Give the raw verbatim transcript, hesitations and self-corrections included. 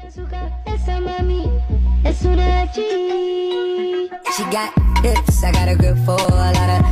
She got hips, I got a grip for a lot of